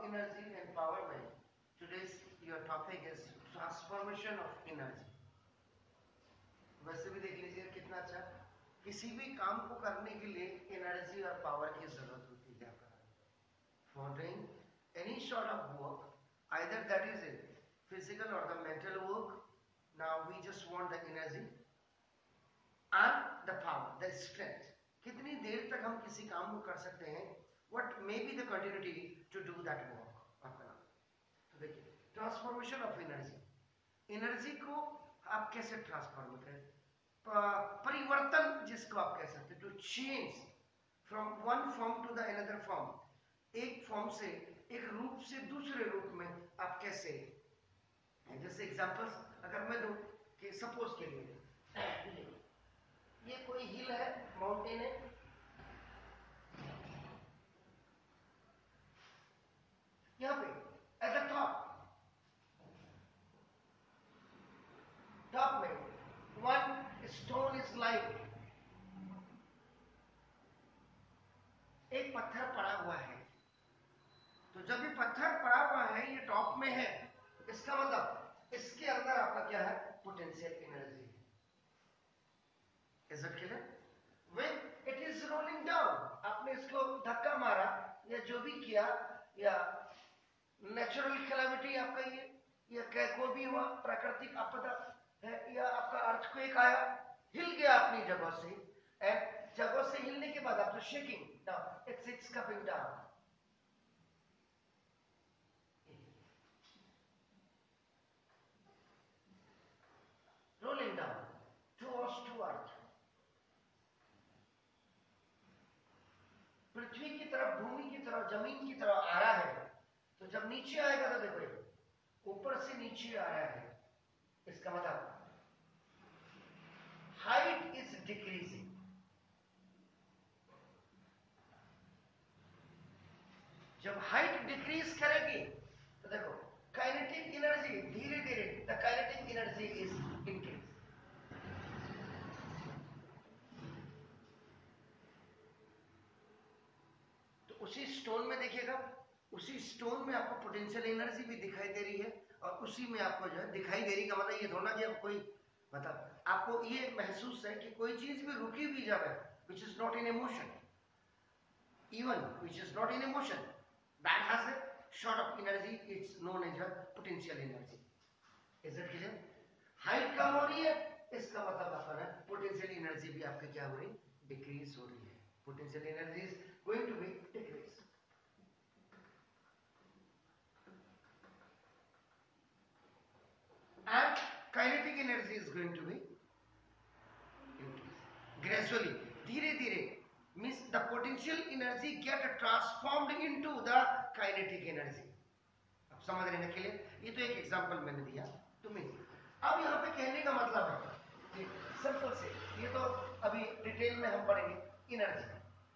energy empowerment. Today's your topic is transformation of energy. वैसे भी देख लीजिए कितना अच्छा, किसी भी काम को करने के लिए एनर्जी और पावर की जरूरत होती है for doing any sort of work, either that is a physical or the mental work. Now we just want the energy and the power, the strength. कितनी देर तक हम किसी काम को कर सकते हैं, what may be the continuity to do that work. तो देखिए ट्रांसफॉर्मेशन ऑफ एनर्जी, एनर्जी को आप कैसे ट्रांसफॉर्म करें, परिवर्तन जिसको आप कह सकते हैं, to change from one form to the another form, एक फॉर्म से एक रूप से दूसरे रूप में आप कैसे, जैसे एग्जांपल्स अगर मैं दूं कि सपोज के लिए ये कोई हिल है, माउंटेन है, यहां पे एट द टॉप में वन स्टोन इज लाइक, एक पत्थर पड़ा हुआ है। तो जब ये पत्थर पड़ा हुआ है, ये टॉप में है, इसका मतलब इसके अंदर आपका क्या है, पोटेंशियल एनर्जी है। Is it clear? When it is rolling down, आपने इसको धक्का मारा या जो भी किया, या नेचुरल कैलामिटी आपका ये, या कोई भी हुआ प्राकृतिक आपदा है, या आपका अर्थक्वेक आया, हिल गया अपनी जगह से, एंड जगह से हिलने के बाद after shaking down it's coming down, rolling down towards to earth, पृथ्वी की तरफ, भूमि की तरफ, जमीन की तरफ आ रहा है। तो जब नीचे आएगा तो देखो ऊपर से नीचे आ रहा है, इसका मतलब हाइट इज डिक्रीजिंग। जब हाइट डिक्रीज करेगी तो देखो काइनेटिक एनर्जी धीरे धीरे, the kinetic energy is increase. तो उसी स्टोन में देखिएगा, उसी स्टोन में आपको पोटेंशियल एनर्जी भी दिखाई दे रही है, और उसी में आपको जो है दिखाई दे रही का मतलब ये थोड़ा कि अब कोई मतलब आपको ये महसूस है कि कोई चीज भी रुकी हुई जब है, which is not in emotion, even which is not in emotion, that has a sort of energy, it's known as a potential energy. Is it clear? Height कम हो रही है, इसका मतलब आपका ना पोटेंशियल एनर्जी भी आपकी क्या हो रही, डिक्रीज हो रही है। Potential energy is going to be decrease, and kinetic energy is going to be increased gradually, धीरे धीरे, means the potential energy get transformed into the kinetic energy. अब समझ रहे हैं के लिए, ये तो एक एग्जांपल मैंने दिया तुम्हें। अब यहाँ पे कहने का मतलब है कि सिंपल से, ये तो अभी डिटेल में हम पढ़ेंगे energy,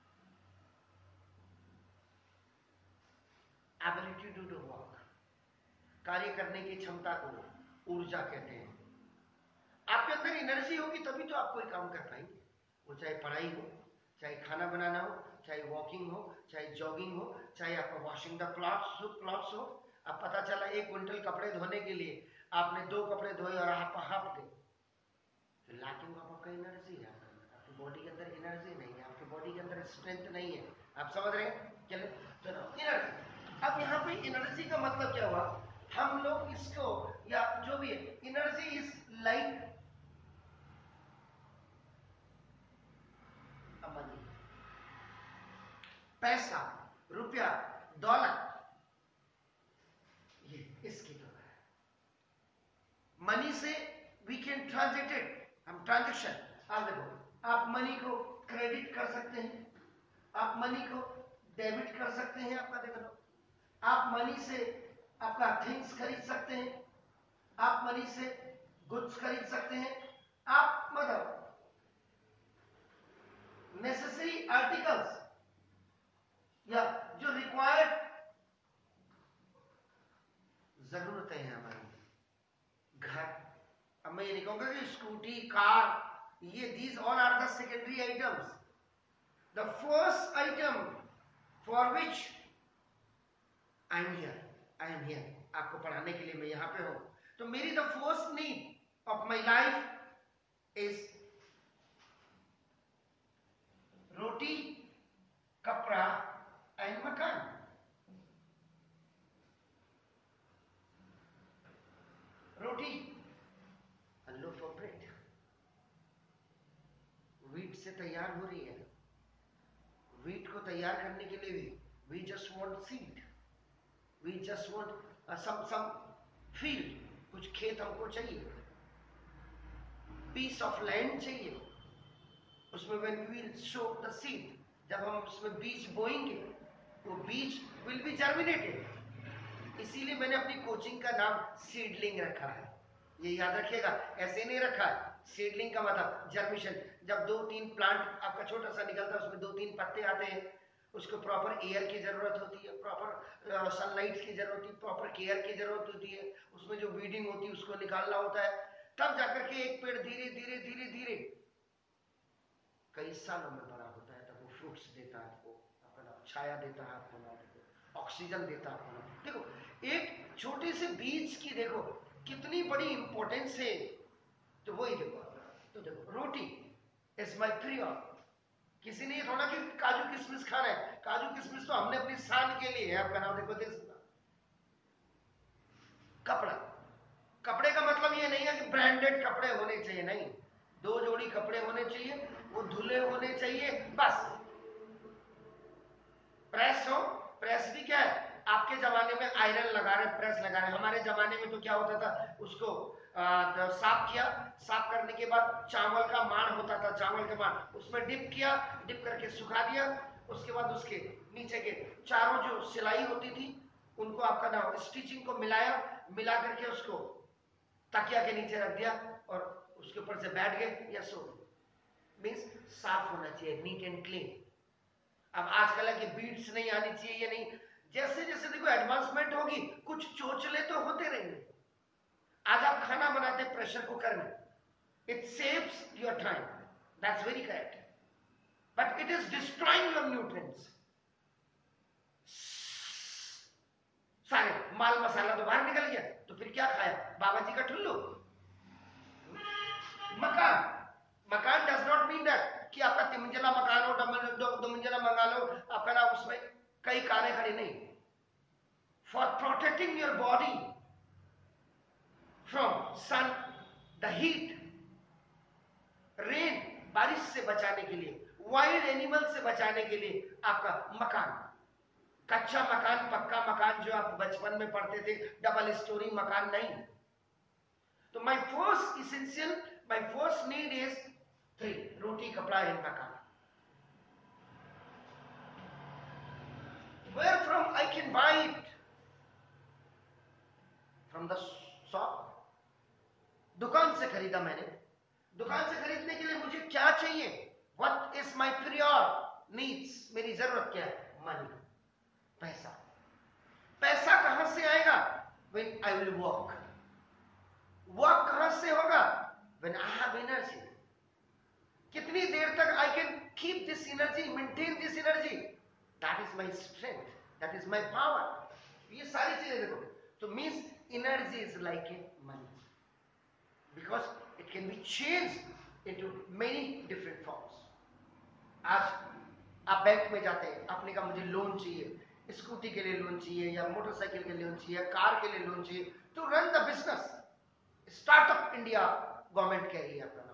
ability to do work, कार्य करने की क्षमता को ऊर्जा कहते हैं। आपके अंदर एनर्जी होगी तभी तो आप कोई काम कर पाएंगे, वो चाहे पढ़ाई हो, चाहे खाना बनाना हो, चाहे वॉकिंग हो, चाहे जॉगिंग हो, चाहे आपका वॉशिंग द क्लॉथ्स हो। अब पता चला 1 क्विंटल कपड़े धोने के लिए आपने 2 कपड़े धोए और आप हाफ गए, तो लैकिंग ऑफ आपका एनर्जी है, आपकी बॉडी के अंदर एनर्जी नहीं है, आपकी बॉडी के अंदर स्ट्रेंथ नहीं है। आप समझ रहे हैं? चलो चलो एनर्जी। अब यहाँ पे एनर्जी का मतलब क्या हुआ, हम लोग इसको या जो भी है, एनर्जी इज लाइक मनी, पैसा, रुपया, दौलत, ये इसकी तरह है। मनी से वी कैन ट्रांजेक्टेड, हम ट्रांजेक्शन, आप देखो, आप मनी को क्रेडिट कर सकते हैं, आप मनी को डेबिट कर सकते हैं, आपका देखो, आप मनी से आपका थिंग्स खरीद सकते हैं, आप मनी से गुड्स खरीद सकते हैं, आप मतलब नेसेसरी आर्टिकल्स या जो रिक्वायर्ड जरूरतें हैं हमारी, घर, अब मैं ये नहीं कहूंगा कि स्कूटी, कार, ये these all are the secondary items. The first item for which I am here, आपको पढ़ाने के लिए मैं यहाँ पे हूँ। तो मेरी the first need of my life is roti, kapda and makaan. Roti, loaf of bread, wheat से तैयार हो रही है। वीट को तैयार करने के लिए भी we just want seed, we just want some field, कुछ खेत हमको चाहिए, पीस ऑफ लैंड चाहिए, उसमें when we will sow the seed, जब हम उसमें बीज बोएंगे तो बीज विल बी जर्मिनेटेड। इसीलिए मैंने अपनी कोचिंग का नाम सीडलिंग रखा है, ये याद रखिएगा, ऐसे नहीं रखा है। सीडलिंग का मतलब जर्मिशन, जब 2-3 प्लांट आपका छोटा सा निकलता है, उसमें 2-3 पत्ते आते हैं, उसको प्रॉपर एयर की जरूरत होती है, प्रॉपर सनलाइट की जरूरत होती है, प्रॉपर केयर की जरूरत होती है, उसमें जो वीडिंग होती है उसको निकालना होता है, तब जाकर के एक पेड़ धीरे धीरे धीरे धीरे कई सालों में बड़ा होता है, तब वो फ्रूट्स देता है आपको, अपना छाया देता है आपको, ऑक्सीजन देता है आपको। देखो एक छोटे से बीज की देखो कितनी बड़ी इंपॉर्टेंस है। तो वही देखो, तो देखो रोटी इज माई प्रियर। किसी ने थोड़ा कि काजू किशमिश खाना है, काजू किशमिश तो हमने अपनी शान के लिए है, आपका नाम देखो दे सकता। कपड़ा, कपड़े का मतलब ये नहीं है कि ब्रांडेड कपड़े होने चाहिए, नहीं, 2 जोड़ी कपड़े होने चाहिए, वो धुले होने चाहिए बस। प्रेस हो, प्रेस भी क्या है, आपके जमाने में आयरन लगा रहे, प्रेस लगा रहे, हमारे जमाने में तो क्या होता था, उसको साफ किया, साफ करने के बाद चावल का माड़ होता था, चावल का माड़, उसमें डिप किया, डिप करके सुखा दिया, उसके बाद उसके नीचे के चारों जो सिलाई होती थी उनको आपका नाम स्टिचिंग को मिलाया, मिला करके उसको तकिया के नीचे रख दिया और उसके ऊपर से बैठ गए या सो गए। मीन्स साफ होना चाहिए, नीट एंड क्लीन। अब आजकल है कि बीट्स नहीं आनी चाहिए, ये नहीं, जैसे जैसे देखो एडवांसमेंट होगी कुछ चोचले तो होते रहेंगे। आज आप खाना बनाते प्रेशर कुकर में, it saves your time, that's very correct, but it is destroying your nutrients. सारे माल मसाला तो बाहर निकल गया, तो फिर क्या खाया, बाबा जी का ठुल्लू। मकान, मकान डज नॉट मीन दैट कि आपका 3 मंजिला मकान हो, 2 मंजिला मंगा लो, आपका ना उसमें कई कारें खड़ी, नहीं। For protecting your body from sun, the heat, rain, बारिश से बचाने के लिए, वाइल्ड एनिमल से बचाने के लिए आपका मकान, कच्चा मकान, पक्का मकान जो आप बचपन में पढ़ते थे, डबल स्टोरी मकान नहीं। तो my first essential, my first need is 3, roti, kapda and मकान। Where from I can buy it? From the shop. दुकान से खरीदा मैंने, दुकान से खरीदने के लिए मुझे क्या चाहिए, What is my prior needs? मेरी जरूरत क्या है, मनी, पैसा। पैसा कहां से आएगा, When I will work. Work कहां से होगा, When I have energy. कितनी देर तक I can keep this energy, maintain this energy, That is my strength, that is my power. ये सारी चीजें देखो, तो means energy is like a money, because it can be changed into many different forms. आज आप bank में जाते हैं, आपने कहा मुझे लोन चाहिए, स्कूटी के लिए लोन चाहिए या मोटरसाइकिल के लिए लोन चाहिए, कार के लिए लोन चाहिए, तो run the business, startup India government कह रही है आपका नाम,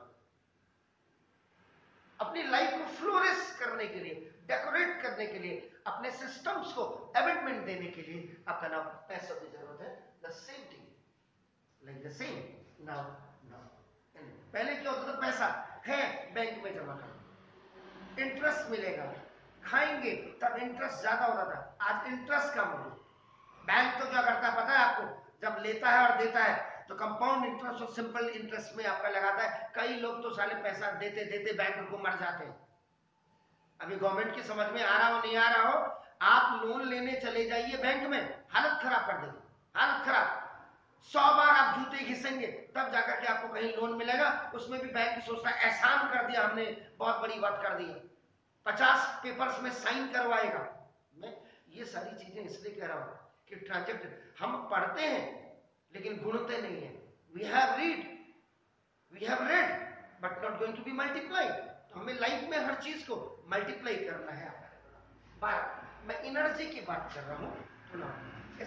अपनी लाइफ को फ्लोरिश करने के लिए, डेकोरेट करने के लिए, अपने सिस्टम्स को अमेंडमेंट देने के लिए आपका नाम पैसों की जरूरत है। The same thing, like the same now, पहले क्या होता था, पैसा है बैंक में जमा करो, इंटरेस्ट मिलेगा, खाएंगे, तब इंटरेस्ट ज्यादा होता था, आज इंटरेस्ट कम हो गया। बैंक तो क्या करता है पता है आपको, जब लेता है और देता है तो कंपाउंड इंटरेस्ट और सिंपल इंटरेस्ट में आपका लगाता है। कई लोग तो साले पैसा देते देते बैंक को मर जाते हैं। अभी गवर्नमेंट की समझ में आ रहा हो नहीं आ रहा हो, आप लोन लेने चले जाइए बैंक में, हालत खराब कर देंगे, हालत खराब। 100 बार आप जूते घिसेंगे तब जाकर के आपको कहीं लोन मिलेगा। उसमें भी बैंक सोचता है एहसान कर दिया हमने, बहुत बड़ी बात कर दी, 50 पेपर्स में साइन करवाएगा। मैं ये सारी चीजें इसलिए कह रहा हूं, कि ट्रांजेक्ट हम पढ़ते हैं लेकिन गुणते नहीं है। We have read but not going to be multiply. तो हमें लाइफ में हर चीज को मल्टीप्लाई करना है। बात मैं एनर्जी की बात कर रहा हूं, तो ना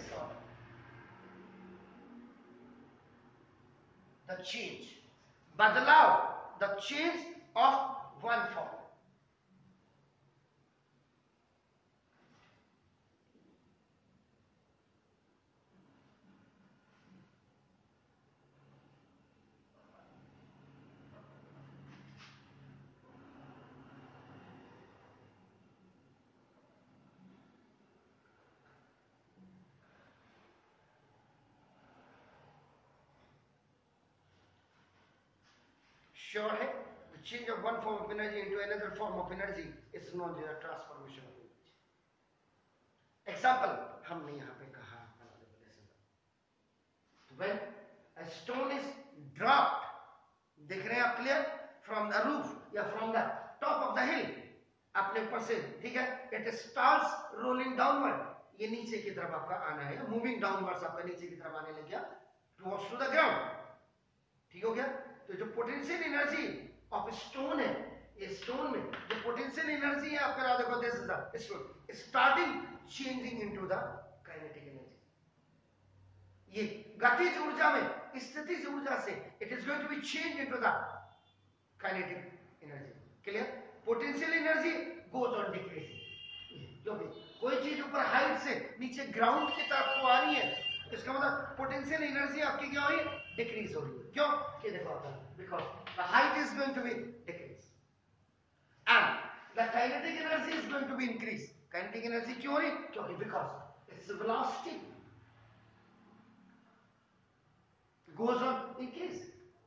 द चेंज, बदलाव, the change of one form. Sure है? The change of one form of energy into another form of energy is known as a transformation of energy. Example हमने यहाँ पे कहा, when a stone is dropped, देख रहे हैं आप clear, from the roof या from the top of the hill, अपने ऊपर से, ठीक है, it starts rolling downward, ये नीचे की तरफ आपका आना है, moving downwards, आपका नीचे की तरफ आने लग गया towards to the ground, ठीक हो गया। तो जो पोटेंशियल एनर्जी ऑफ स्टोन है, ये स्टोन में जो पोटेंशियल एनर्जी है आपका, देखो this is the stone starting changing into the kinetic energy. ये गतिज ऊर्जा में, स्थितिज ऊर्जा से it is going to be change into the kinetic energy. Clear? Potential energy goes on decreasing. जो भी कोई चीज ऊपर हाइट से नीचे ग्राउंड की तरफ को आ रही है, इसका मतलब पोटेंशियल एनर्जी आपकी क्या हो रही है? डिक्रीज हो रही है। क्यों? कि देखो आपका, because the height is going to be decrease and the kinetic energy is going to be increase. Kinetic energy क्यों हो रही? क्योंकि because it's velocity goes on increase.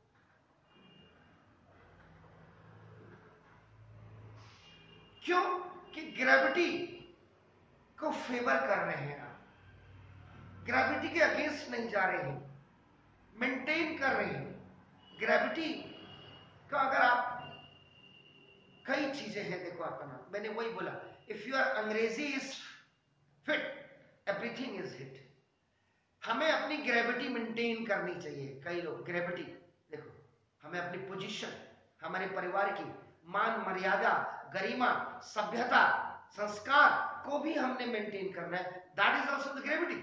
क्यों? कि ग्रेविटी को फेवर कर रहे हैं आप, ग्रेविटी के अगेंस्ट नहीं जा रहे हैं, मेंटेन कर रहे हैं ग्रेविटी का। अगर आप कई चीजें हैं, देखो आपका नाम, मैंने वही बोला, इफ योर अंग्रेजी is fit everything is hit. हमें अपनी ग्रेविटी मेंटेन करनी चाहिए। कई लोग ग्रेविटी, देखो हमें अपनी पोजीशन, हमारे परिवार की मान मर्यादा, गरिमा, सभ्यता, संस्कार को भी हमने मेंटेन करना है। That is also the gravity.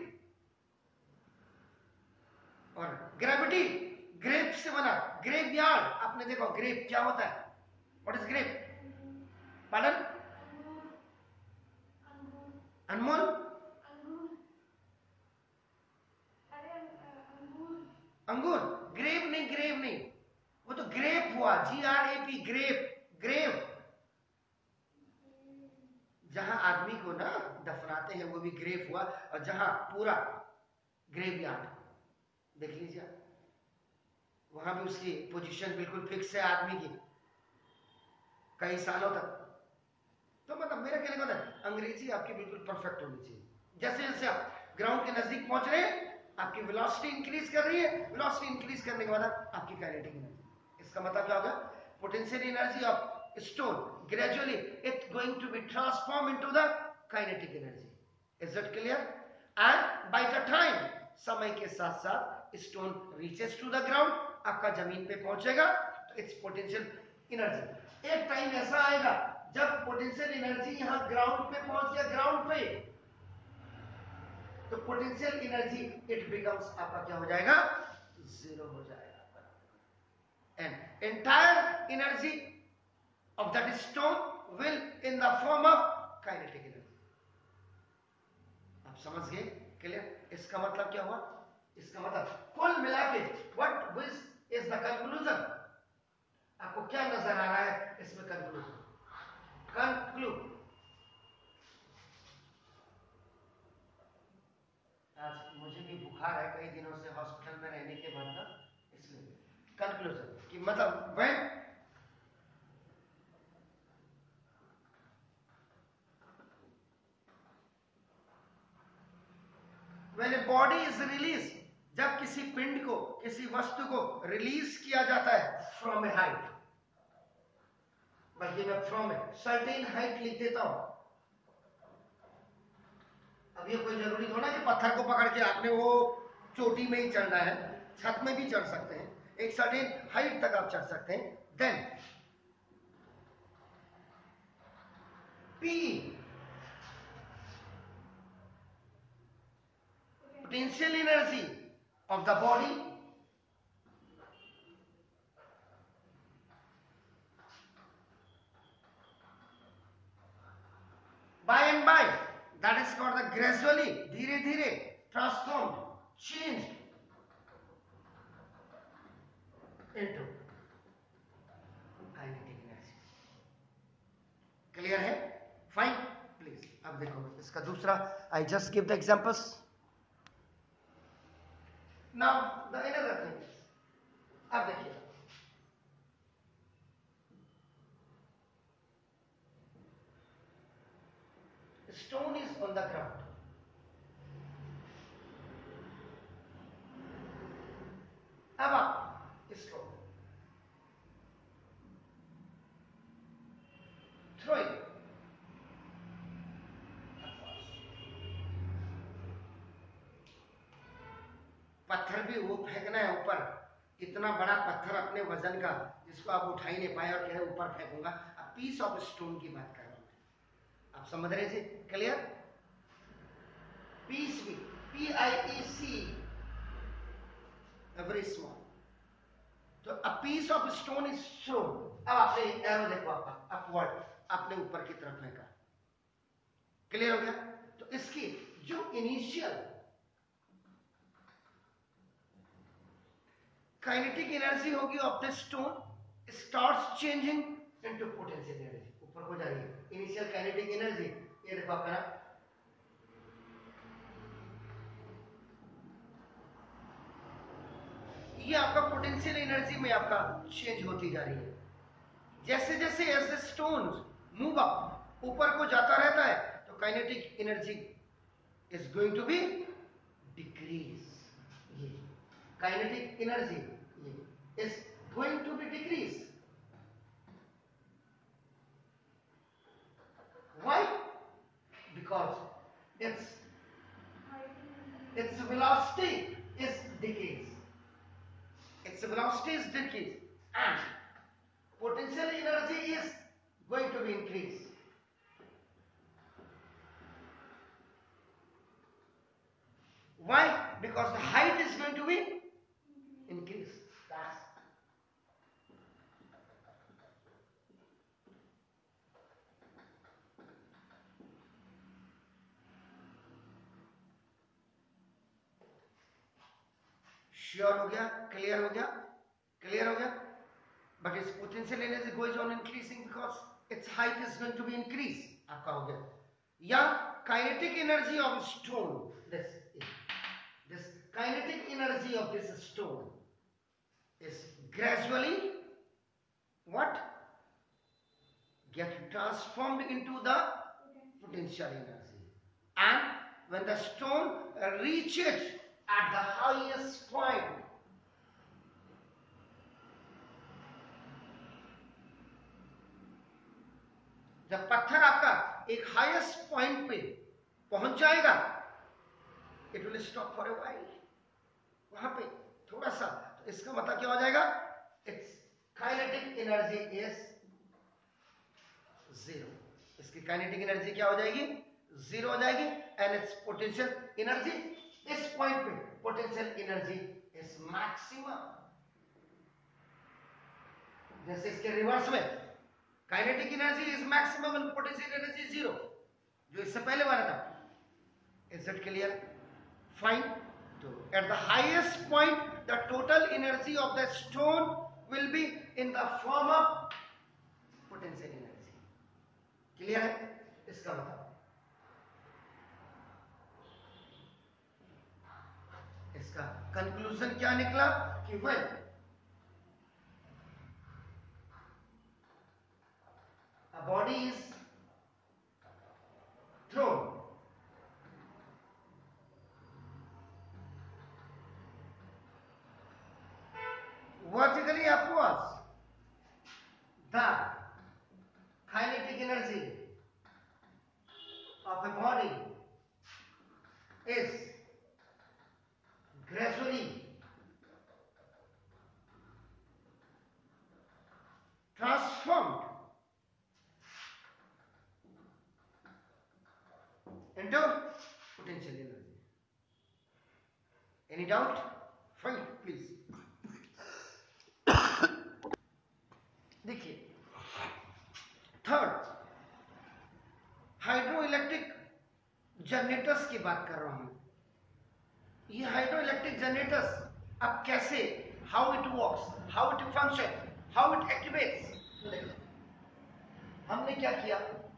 और ग्रेविटी ग्रेप से बना, ग्रेप यार्ड, आपने देखो ग्रेप क्या होता है? What is grape? Pardon? Anmol? अंगूर? ग्रेप नहीं, ग्रेप नहीं, वो तो ग्रेप हुआ, GRAP, ग्रेप, ग्रेप। जहां आदमी को ना दफनाते हैं वो भी ग्रेप हुआ, और जहां पूरा ग्रेव यार्ड देख लीजिए, वहां भी उसकी पोजीशन बिल्कुल फिक्स है आदमी की कई सालों तक। तो मतलब मेरा कहने का मतलब अंग्रेजी आपकी बिल्कुल परफेक्ट होनी चाहिए। जैसे जैसे आप ग्राउंड के नजदीक पहुंच रहे हैं, आपकी वेलोसिटी इंक्रीज कर रही है, वेलोसिटी इंक्रीज करने के बाद आपकी काइनेटिक एनर्जी, इसका मतलब क्या होगा? Potential energy of stone gradually it going to be transform into the kinetic energy. Is it clear? And by the time, समय के साथ साथ stone reaches to the ground, आपका जमीन पे पहुंचेगा तो इट्स पोटेंशियल एनर्जी। एक टाइम ऐसा आएगा जब पोटेंशियल एनर्जी यहां ग्राउंड पे पहुंच गया, ग्राउंड पे, तो पोटेंशियल एनर्जी इट बिकम्स, आपका क्या हो जाएगा? जीरो हो जाएगा। And entire energy of that stone will in the form of kinetic energy. आप समझ गए? क्लियर? इसका मतलब क्या हुआ? इसका मतलब कुल मिला के व्हाट इज द कंक्लूजन? आपको क्या नजर आ रहा है इसमें? Conclusion, conclude. आज मुझे भी बुखार है कई दिनों से हॉस्पिटल में रहने के बाद ना, इसलिए कंक्लूजन कि मतलब when a body is released, जब किसी पिंड को, किसी वस्तु को रिलीज किया जाता है फ्रॉम ए हाइट, बल्कि मैं फ्रॉम ए सर्टेन हाइट लिख देता हूं। अब ये कोई जरूरी थोड़ा कि पत्थर को पकड़ के आपने वो चोटी में ही चढ़ना है, छत में भी चढ़ सकते हैं, एक सर्टेन हाइट तक आप चढ़ सकते हैं। Then P, potential energy of the body, by and by, that is called the gradually, धीरे धीरे transformed, changed into kinetic energy. Clear है? फाइन, प्लीज अब देखो इसका दूसरा, I just give the examples. Now the another thing, अब देखिए stone is on the ground, अब आप इसको थ्रो इट, पत्थर भी वो फेंकना है ऊपर, इतना बड़ा पत्थर अपने वजन का जिसको आप उठा ही नहीं पाए और कह रहे ऊपर फेंकूंगा। अब पीस ऑफ स्टोन की बात कर रहा हूं, आप समझ रहे जी? क्लियर? पीस भी, PIEC, वेरी स्मॉल, तो a piece of stone is thrown. अब आपने एरो देखो, आपका अपवर्ड, आपने ऊपर की तरफ फेंका, क्लियर हो गया? तो इसकी जो इनिशियल काइनेटिक एनर्जी होगी of the stone starts changing into potential energy, ऊपर को जा रही है इनिशियल काइनेटिक एनर्जी, ये देखो आपका ना, ये आपका पोटेंशियल एनर्जी में आपका चेंज होती जा रही है। जैसे जैसे as the stone move up, ऊपर को जाता रहता है, तो kinetic energy is going to be decrease, ये काइनेटिक एनर्जी ये is going to be decrease. Why? Because its velocity is decreased, its velocity is decreased and potential energy is going to be increased. Why? Because the height is going to be increased. That's sure हो गया? Clear हो गया? Clear हो गया? But its potential energy goes on increasing because its height is going to be increased. आपका हो गया? या kinetic energy of stone, this kinetic energy of this stone is gradually what? Get transformed into the potential energy. And when the stone reaches at the highest point, जब पत्थर आपका एक highest point पे पहुंच जाएगा, it will stop for a while, वहां पे थोड़ा सा, तो इसका मतलब क्या हो जाएगा? Its kinetic energy is zero, इसकी काइनेटिक एनर्जी क्या हो जाएगी? जीरो हो जाएगी। एंड इट्स पोटेंशियल एनर्जी, इस पॉइंट पे पोटेंशियल एनर्जी इज मैक्सिमम। जैसे इसके रिवर्स में kinetic energy is maximum and potential energy zero, जो इससे पहले वाला था। Is it clear? फाइन। तो at the highest point the total energy of the stone will be in the form of potential energy. Clear है? इसका मतलब इसका कंक्लूजन क्या निकला कि when a body is thrown vertically upwards, the kinetic energy of a body is gradually transformed into potential energy. Any doubt? Fine, please. देखिए, third, hydro electric generators की बात कर रहा हूं। ये हाइड्रो इलेक्ट्रिक जनरेटर्स अब कैसे, how it works, how it function, how it activates, हमने क्या किया,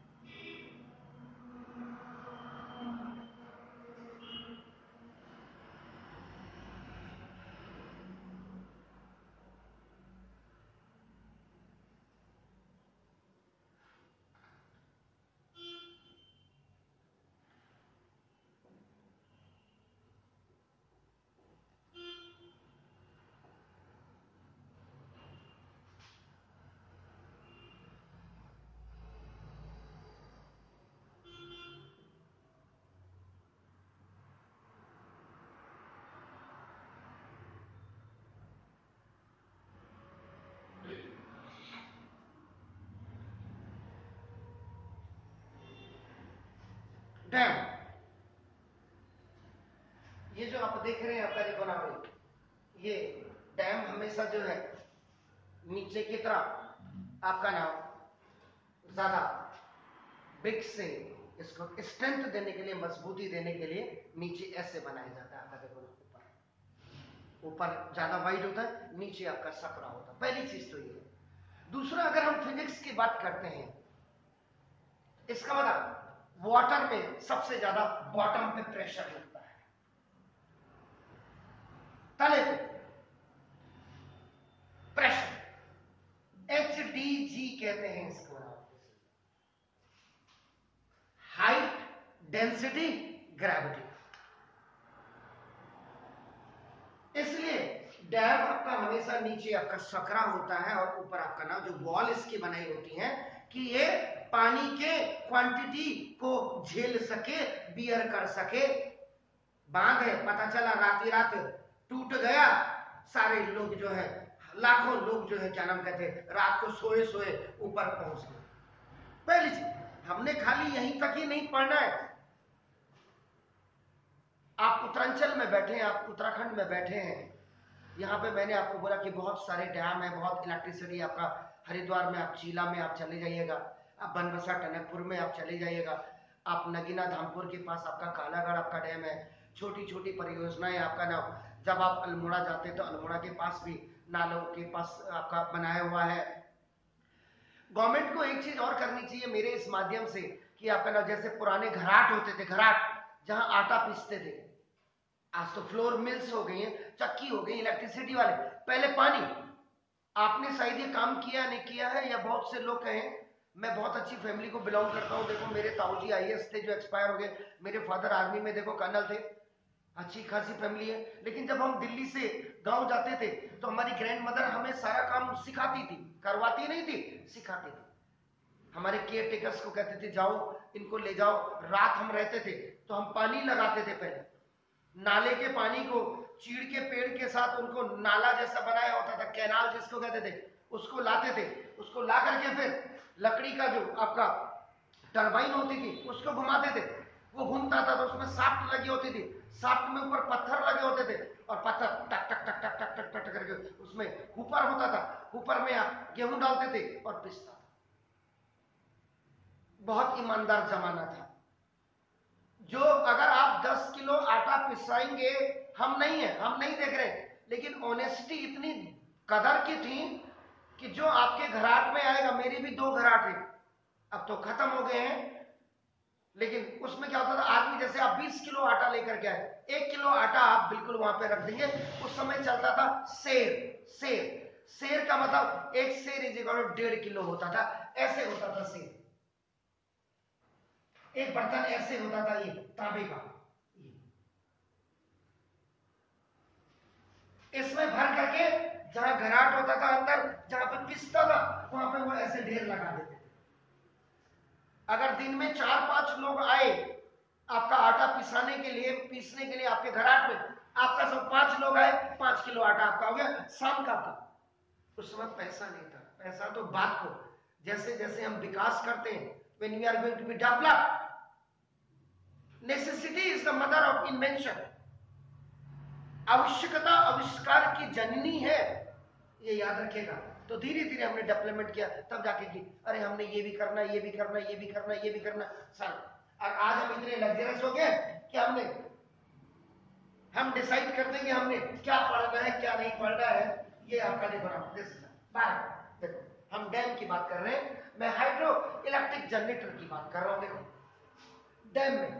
डैम। ये जो आप देख रहे हैं आपका देखो ना, ये डैम हमेशा जो है नीचे की तरफ आपका नाम ज्यादा बिग से इसको स्ट्रेंथ देने के लिए, मजबूती देने के लिए नीचे ऐसे बनाया जाता है। आपका देखो ना, ऊपर ज्यादा वाइड होता है, नीचे आपका सकरा होता है। पहली चीज तो ये है। दूसरा, अगर हम फिजिक्स की बात करते हैं, इसका मतलब वाटर में सबसे ज्यादा बॉटम पे प्रेशर लगता है, तले पे प्रेशर, HDG कहते हैं इसको, हाइट डेंसिटी ग्रेविटी। इसलिए डैम आपका हमेशा नीचे आपका सकरा होता है और ऊपर आपका ना जो वॉल इसकी बनाई होती है कि ये पानी के क्वांटिटी को झेल सके, बियर कर सके। बांध है, पता चला रात ही रात टूट गया, सारे लोग जो है, लाखों लोग जो है क्या नाम कहते हैं, रात को सोए सोए ऊपर पहुंच गए। पहली चीज, हमने खाली यहीं तक ही नहीं पढ़ना है। आप उत्तरांचल में बैठे हैं, आप उत्तराखंड में बैठे हैं, यहाँ पे मैंने आपको बोला कि बहुत सारे डैम है, बहुत इलेक्ट्रिसिटी। आपका हरिद्वार में, आप चीला में आप चले जाइएगा, आप बनबसा टनकपुर में आप चले जाइएगा, आप नगीना धामपुर के पास आपका कालागढ़ आपका डैम है। छोटी छोटी परियोजनाएं आपका ना, जब आप अल्मोड़ा जाते हैं तो अल्मोड़ा के पास भी नालों के पास आपका बनाया हुआ है। गवर्नमेंट को एक चीज और करनी चाहिए मेरे इस माध्यम से कि आपका ना, जैसे पुराने घराट होते थे, घराट जहां आटा पीसते थे, आज तो फ्लोर मिल्स हो गई हैं, चक्की हो गई, इलेक्ट्रिसिटी वाले। पहले पानी, आपने शायद ये काम किया नहीं किया है, या बहुत से लोग कहें, मैं बहुत अच्छी फैमिली को बिलोंग करता हूँ। देखो मेरे ताऊजी IAS थे जो एक्सपायर हो गए, मेरे फादर आर्मी में देखो कर्नल थे, अच्छी खासी फैमिली है। लेकिन जब हम दिल्ली से गांव जाते थे तो हमारी ग्रैंड मदर हमें सारा काम सिखाती थी, करवाती नहीं थी, सिखाती थी। हमारे केयर टेकर्स को कहते थे जाओ इनको ले जाओ। रात हम रहते थे तो हम पानी लगाते थे, पहले नाले के पानी को चीड़ के पेड़ के साथ उनको नाला जैसा बनाया होता था, कैनाल जिसको कहते थे, उसको लाते थे। उसको ला करके फिर लकड़ी का जो आपका टरबाइन होती थी उसको घुमाते थे, वो घूमता था तो उसमें साफ्ट लगी होती थी, साफ्ट में ऊपर पत्थर लगे होते थे और पत्थर टक टक टक टक टक टक टक करके उसमें ऊपर होता था। ऊपर में आप गेहूं डालते थे और पिसता था। बहुत ईमानदार जमाना था। जो अगर आप 10 किलो आटा पिसाएंगे, हम नहीं है, हम नहीं देख रहे, लेकिन ऑनेस्टी इतनी कदर की थी कि जो आपके घराट में आएगा, मेरी भी 2 घराट है, अब तो खत्म हो गए हैं, लेकिन उसमें क्या होता था, आदमी जैसे आप 20 किलो आटा लेकर के आए, 1 किलो आटा आप बिल्कुल वहां पे रख देंगे। उस समय चलता था सेर। सेर सेर का मतलब 1 सेर इज इक्वल टू 1.5 किलो होता था, ऐसे होता था सेर। एक बर्तन ऐसे होता था, ये तांबे का, इसमें भर करके जहां घराट होता था अंदर, जहां पे पिसता था, वहां पे वो ऐसे ढेर लगा देते थे। अगर दिन में 4-5 लोग आए आपका आटा पीसने के लिए आपके घराट में आपका सब 5 लोग आए, 5 किलो आटा आपका हो गया शाम का आपका। उस समय पैसा नहीं था, पैसा तो बात को जैसे जैसे हम विकास करते हैं, when we are going to be developed, necessity is the mother of invention, आवश्यकता आविष्कार की जननी है, ये याद रखेगा। तो धीरे धीरे हमने डेवलपमेंट किया, तब जाके कि अरे हमने ये भी करना, ये भी करना, ये भी करना, ये भी करना सर। और आज हम इतने लग्जरियस हो गए कि हम डिसाइड कर देंगे हमने क्या पढ़ना है क्या नहीं पढ़ना है, ये आपका नहीं बना। देखो हम डैम की बात कर रहे हैं, मैं हाइड्रो इलेक्ट्रिक जनरेटर की बात कर रहा हूं। देखो डैम में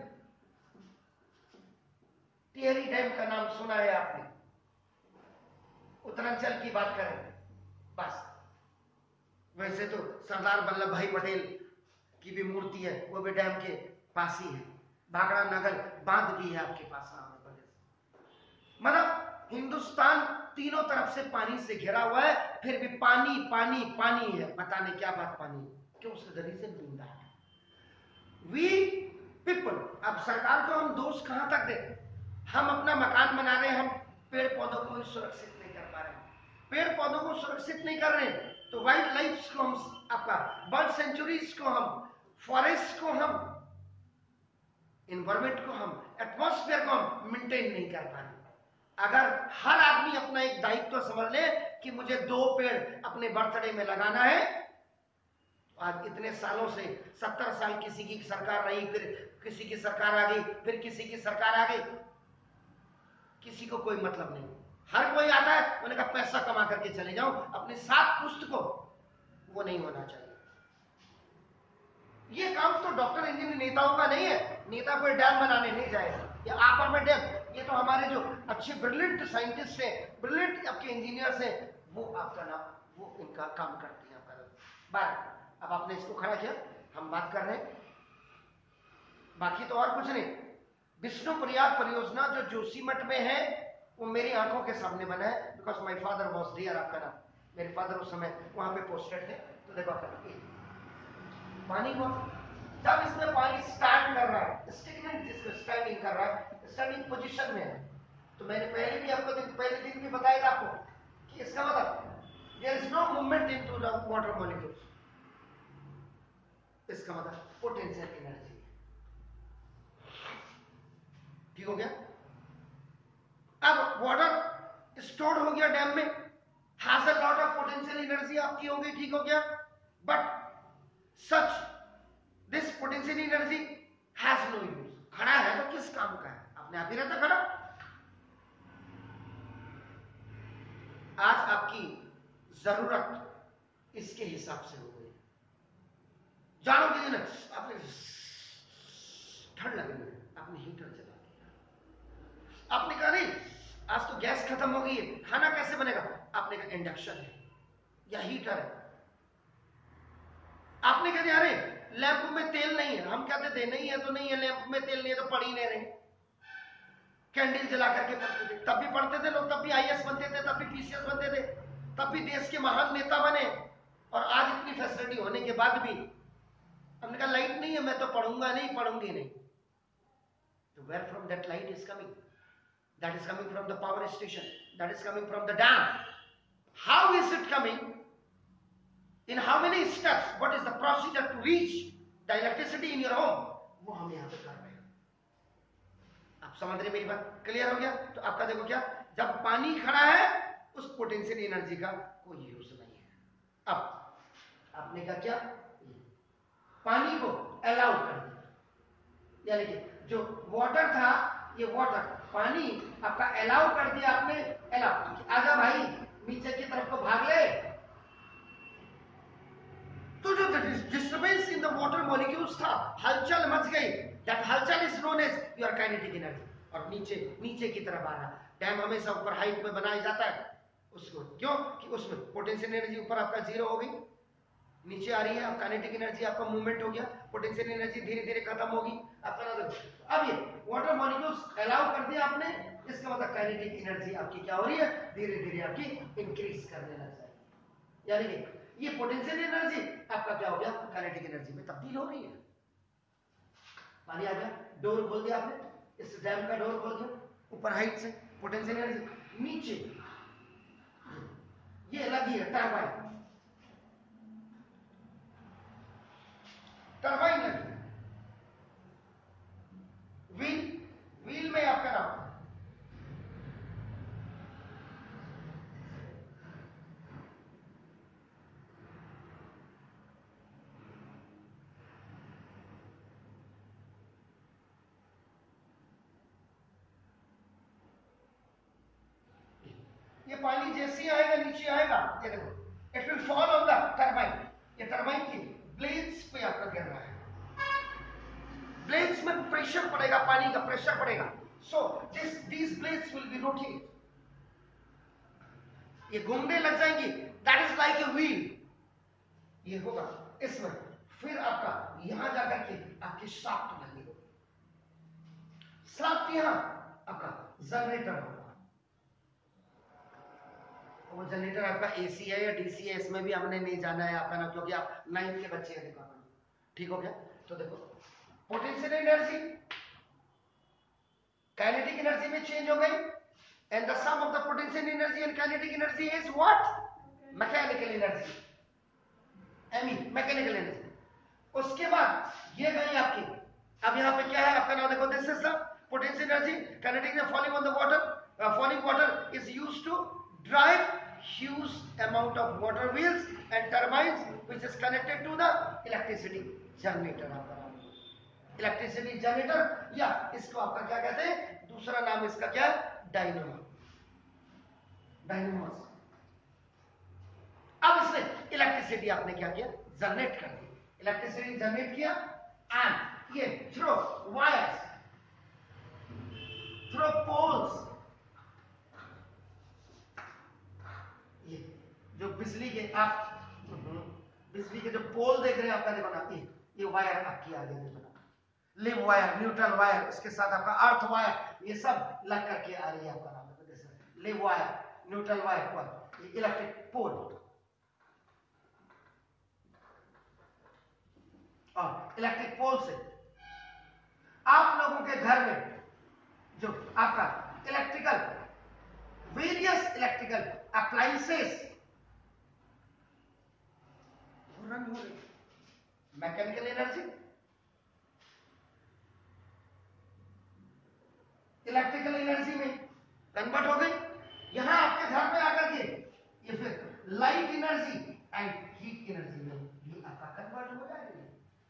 टिहरी डैम का नाम सुना है आपने, उत्तरांचल की बात करें बस। वैसे तो सरदार वल्लभ भाई पटेल की भी मूर्ति है, वो भी डैम के पास ही है। भाखड़ा नगर बांध भी है आपके पास आंध्र प्रदेश। मतलब हिंदुस्तान तीनों तरफ से पानी से घिरा हुआ है, फिर भी पानी पानी पानी है। बताने क्या बात पानी, क्यों उसके जरिए से मिलता है। वी पीपल, अब सरकार को हम दोष कहां तक दें? हम अपना मकान बना रहे हैं, हम पेड़ पौधों को सुरक्षित नहीं कर पा रहे हैं। पेड़ पौधों को सुरक्षित नहीं कर रहे हैं तो वाइल्ड लाइफ को हम, आपका बर्ड सेंचुरीज को हम, फॉरेस्ट को हम, इन्वायरमेंट को हम, एटमॉस्फेयर को हम मेंटेन नहीं कर पा रहे। अगर हर आदमी अपना एक दायित्व समझ ले कि मुझे 2 पेड़ अपने बर्थडे में लगाना है, तो आज इतने सालों से 70 साल किसी की सरकार रही, फिर किसी की सरकार आ गई, फिर किसी की सरकार आ गई, किसी को कोई मतलब नहीं। हर कोई आता है, उन्होंने कहा पैसा कमा करके चले जाओ, अपने 7 पुश्त को वो नहीं होना चाहिए। ये काम तो डॉक्टर इंजीनियर नेताओं का नहीं है। नेता कोई डैम बनाने नहीं जाएगा, या आपर में डैम, ये तो हमारे जो अच्छे ब्रिलियंट साइंटिस्ट हैं, ब्रिलियंट आपके इंजीनियर्स हैं, वो आपका नाम, वो इनका काम करते हैं आपका बात। अब आपने इसको खड़ा किया, हम बात कर रहे हैं, बाकी तो और कुछ नहीं। विष्णु प्रयाग परियोजना जो जोशीमठ में है, वो मेरी आंखों के सामने बना है, because my father was there. आपका नाम, मेरे फादर उस समय वहां पे पोस्टेड थे। तो देखो पानी को, जब इसमें पानी स्टैंड कर रहा है, स्टिकमेंट जिसमें स्टैंडिंग कर रहा है, स्टैंडिंग पोजीशन में है, तो मैंने पहले भी आपको पहले दिन भी बताया था आपको कि इसका मतलब there is no movement into the water molecules. इसका मतलब पोटेंशियल एनर्जी, ठीक हो गया। अब वाटर स्टोर हो गया डैम में, has a lot of potential energy आपकी हो गई, ठीक हो गया। But such this potential energy has no use. खड़ा है तो किस काम का है? अपने आप ही रहता खड़ा। आज आपकी जरूरत इसके हिसाब से हो गई। जानो कि दिन आपने ठंड लगी है, आपने हीटर चला दिया। आपने कहा नहीं आज तो गैस खत्म हो गई है, खाना कैसे बनेगा? आपने कहा इंडक्शन है या हीटर है। आपने कह दिया अरे लैंप में तेल नहीं है, हम कहते थे नहीं है तो नहीं है, लैंप में तेल नहीं है तो पढ़ ही नहीं रहे। कैंडल जला करके पढ़ते थे, तब भी पढ़ते थे लोग, तब भी आईएएस बनते थे, तब भी पीसीएस बनते थे, तब भी देश के महान नेता बने। और आज इतनी फैसिलिटी होने के बाद भी हमने कहा लाइट नहीं है, मैं तो पढ़ूंगा नहीं, पढ़ूंगी नहीं। तो where from that light is coming? That is coming from the power station. That is coming from the dam. How is it coming? In how many steps? What is the procedure to reach the electricity in your home? वो हम यहाँ पे कर रहे हैं। आप समझ रहे मेरी बात? क्लियर हो गया? तो आपका देखो क्या, जब पानी खड़ा है उस पोटेंशियल एनर्जी का कोई यूज नहीं है। अब आपने कहा क्या, पानी को अलाउ कर दिया, यानी कि जो वाटर था, ये वाटर पानी आपका अलाउ कर दिया आपने, अलाउ आजा भाई नीचे की तरफ को भाग ले। तो जो disturbance in the water molecules था, हलचल मच गई, दैट हलचल is known as your kinetic energy. और नीचे की तरफ आ रहा। डैम हमेशा ऊपर हाइट में बनाया जाता है उसको, क्यों कि उसमें पोटेंशियल एनर्जी ऊपर आपका जीरो हो गई, नीचे आ रही है, अब काइनेटिक एनर्जी आपका मूवमेंट हो गया, पोटेंशियल एनर्जी धीरे धीरे खत्म होगी आपका। अब ये वाटर मॉलिक्यूल्स अलाउ कर दिया आपने, इसका मतलब काइनेटिक एनर्जी आपकी क्या हो रही है, धीरे धीरे आपकी इंक्रीज करने लग जाएगी। यानी कि ये पोटेंशियल एनर्जी आपका क्या हो गया, काइनेटिक एनर्जी में तब्दील हो रही है। पानी आ गया, डोर खोल दिया आपने, इस डैम का डोर खोल दिया ऊपर हाइट से, पोटेंशियल एनर्जी नीचे, ये लगी है टरबाइन, टरबाइन लगी है, व्हील, व्हील में आपका नाम, ये पानी जैसे ही आएगा नीचे आएगा, ये देखो, it will fall on the turbine, ये टरबाइन की ब्लेड्स पे आपका गिर रहा है, ब्लेड्स में प्रेशर पड़ेगा, पानी का प्रेशर पड़ेगा, सो these blades will be rotate, ये घूमने लग जाएंगी, that is like a wheel, ये होगा इसमें, फिर आपका यहां जाकर के आपकी शाफ्ट लगी होगी, शाफ्ट यहां आपका जनरेटर होगा, वो जनरेटर आपका एसी है या डीसी है, इसमें भी हमने नहीं जाना है आपका ना, क्योंकि आप 9th के बच्चे हैं, देखो ठीक हो गया। तो देखो पोटेंशियल एनर्जी काइनेटिक एनर्जी में चेंज हो गई, and the sum of the potential energy and kinetic energy is what, mechanical energy, ME mechanical energy. उसके बाद ये गई आपकी, अब यहाँ पे क्या है आपका नाम देखो, this is the potential energy, kinetic energy falling on the water, falling water is used to drive huge amount of water wheels and turbines which is connected to the electricity generator, आपका electricity generator, या इसको आपका क्या कहते हैं, दूसरा नाम इसका क्या है, डायनामो, डायनामो। अब इसने इलेक्ट्रिसिटी आपने क्या किया, जनरेट कर दी, इलेक्ट्रिसिटी जनरेट किया, एंड ये थ्रू वायर्स, थ्रू पोल्स, ये जो बिजली के आप बिजली के जो पोल देख रहे हैं आपका बनाती है, ये वायर आपकी आगे में बना, लिव वायर, न्यूट्रल वायर, इसके साथ आपका अर्थ वायर, ये सब लग करके आ रही है आपका नाम है, जैसे live wire, neutral wire, electric pole, और इलेक्ट्रिक पोल से आप लोगों के घर में जो आपका electrical, various electrical appliances run हो रही, मैकेनिकल एनर्जी इलेक्ट्रिकल एनर्जी में कन्वर्ट हो गई, यहां आपके घर में आकर के ये फिर light energy and heat energy में ये आपका कन्वर्ट हो जाएगी।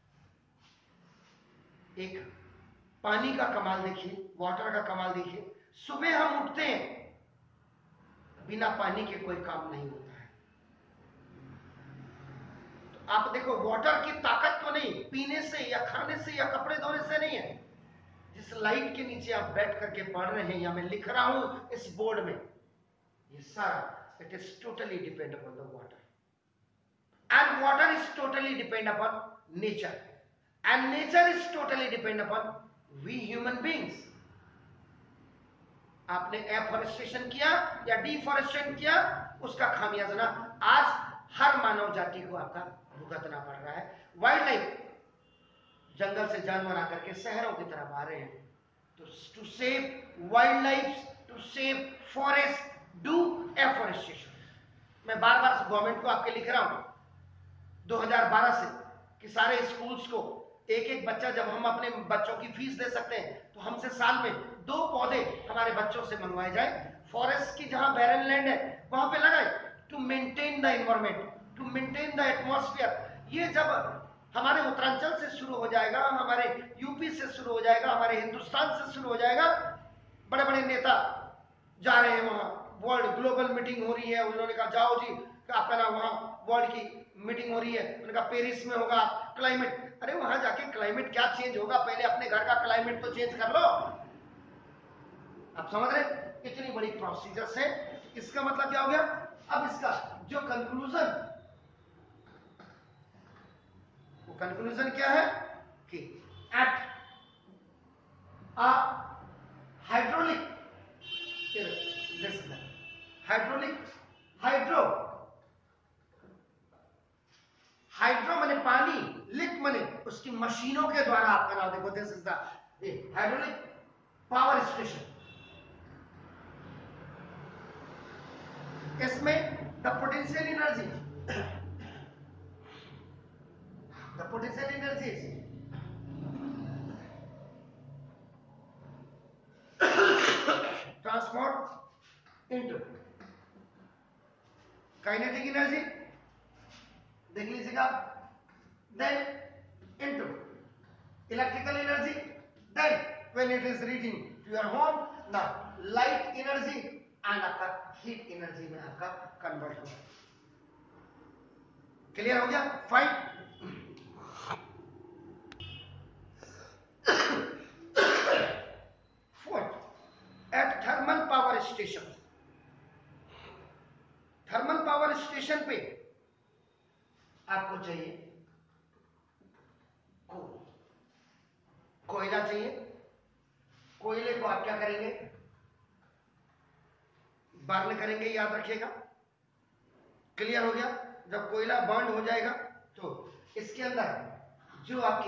एक पानी का कमाल देखिए, वाटर का कमाल देखिए, सुबह हम उठते हैं, बिना पानी के कोई काम नहीं होता है, तो आप देखो वाटर की ताकत तो नहीं पीने से या खाने से या कपड़े धोने से नहीं है, जिस लाइट के नीचे आप बैठ करके पढ़ रहे हैं या मैं लिख रहा हूं इस बोर्ड में, ये सारा it is totally depend upon the water, and water is totally depend upon nature, and nature is totally depend upon we human beings. आपने एफॉरेस्टेशन किया या डिफॉरेस्टेशन किया, उसका खामियाजा आज हर मानव जाति को आपका भुगतना पड़ रहा है। वाइल्ड लाइफ, जंगल से जानवर आकर के शहरों की तरफ आ रहे हैं, तो to save wild life, to save forest, do afforestation. मैं बार बार गवर्नमेंट को आपके लिख रहा हूं 2012 से कि सारे स्कूल्स को एक एक बच्चा, जब हम अपने बच्चों की फीस दे सकते हैं तो हमसे साल में 2 पौधे हमारे बच्चों से मंगवाए जाए, फॉरेस्ट की जहां बैरन लैंड है वहां पे लगाए, to maintain the environment, to maintain the atmosphere. ये जब हमारे उत्तरांचल से शुरू हो जाएगा, हमारे यूपी से शुरू हो जाएगा, हमारे हिंदुस्तान से शुरू हो जाएगा, बड़े बड़े नेता जा रहे हैं वहां, वर्ल्ड ग्लोबल मीटिंग हो रही है, उन्होंने कहा जाओ जी आपका ना वहां वर्ल्ड की मीटिंग हो रही है, उन्होंने कहा पेरिस में होगा क्लाइमेट, अरे वहां जाके क्लाइमेट क्या चेंज होगा, पहले अपने घर का क्लाइमेट तो चेंज कर लो। आप समझ रहे कितनी बड़ी प्रोसीजर्स है, इसका मतलब क्या हो गया, अब इसका जो कंक्लूजन, वो कंक्लूजन क्या है कि at a hydraulic, hydraulic, hydro माने पानी, लिक माने उसकी मशीनों के द्वारा आपका नाम देखो, this is the hydraulic power station. इसमें the potential energy transport into kinetic energy, देख लीजिएगा, then into electrical energy, then when it is reaching to your home the light energy and आपका हीट एनर्जी में आपका convert होगा। Clear हो गया? Fine. Fourth, at thermal power station, thermal power station पे आपको चाहिए कोयला चाहिए। कोयले को आप क्या करेंगे? बर्न करेंगे, याद रखिएगा। क्लियर हो गया? जब कोयला बर्न हो जाएगा तो इसके अंदर जो आपकी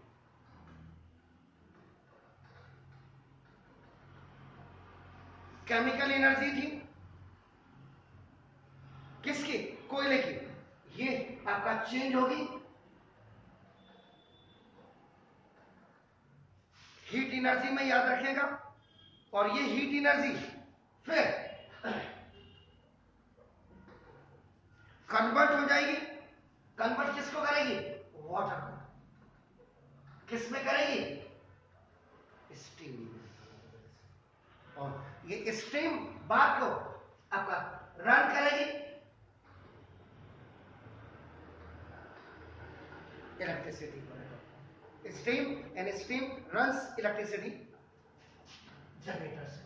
केमिकल एनर्जी थी, किसकी? कोयले की, ये आपका चेंज होगी हीट एनर्जी में, याद रखिएगा। और ये हीट एनर्जी फिर कन्वर्ट हो जाएगी। कन्वर्ट किसको करेगी? वाटर को। किस में करेगी? स्टीम में। और ये स्टीम बाद को आपका रन करेगी इलेक्ट्रिसिटी को। Steam and steam runs electricity generator से।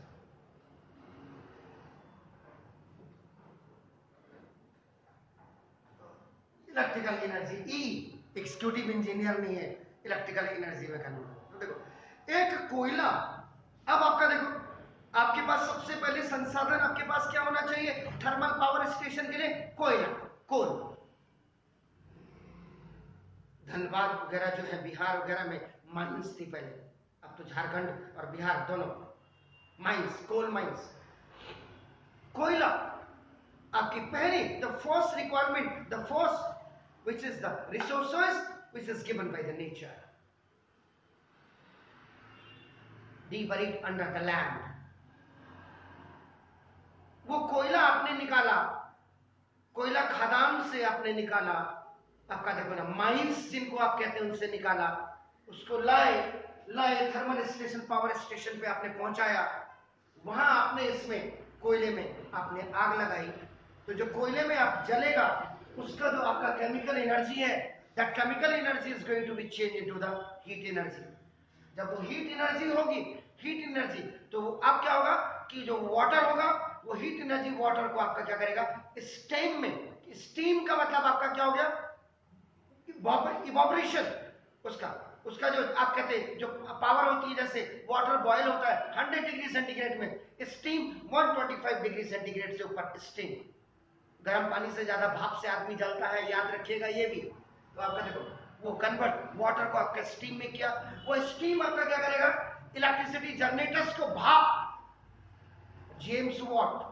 Electrical energy, E executive engineer नहीं है, इलेक्ट्रिकल एनर्जी में कन्वर्ट। तो देखो एक कोयला, अब आपका देखो आपके पास सबसे पहले संसाधन आपके पास क्या होना चाहिए थर्मल पावर स्टेशन के लिए? कोयला, कोल। धनबाद वगैरह जो है, बिहार वगैरह में माइंस थी पहले, अब तो झारखंड और बिहार दोनों माइंस, कोल माइंस। कोयला आपकी पहली, the first requirement, the first which is the resources which is given by the nature, deep buried under the land। वो कोयला आपने निकाला, कोयला खदान से आपने निकाला, आपका देखो ना माइंस जिनको आप कहते हैं उनसे निकाला, उसको लाए थर्मल स्टेशन, पावर स्टेशन पे आपने पहुंचाया। वहां आपने इसमें कोयले में आपने आग लगाई, तो जो कोयले में आप जलेगा उसका जो आपका केमिकल एनर्जी है, that chemical energy is going to be change into the heat energy. जब वो हीट एनर्जी होगी, हीट एनर्जी, तो अब क्या होगा कि जो वाटर होगा वो हीट एनर्जी वाटर को आपका क्या करेगा? स्टीम में। स्टीम का मतलब आपका क्या हो गया? इवोपरेशन। उसका जो आप कहते हैं जो पावर होती है, जैसे वाटर बॉयल होता है 100 डिग्री सेंटीग्रेड में, स्टीम 125 डिग्री सेंटीग्रेड से ऊपर स्टीम। गर्म पानी से ज्यादा भाप से आदमी जलता है, याद रखिएगा ये भी। तो आपका देखो वो कन्वर्ट वाटर को आपका स्टीम में किया, वो स्टीम आपका क्या करेगा? इलेक्ट्रिसिटी जनरेटर्स को भाप। जेम्स वॉट,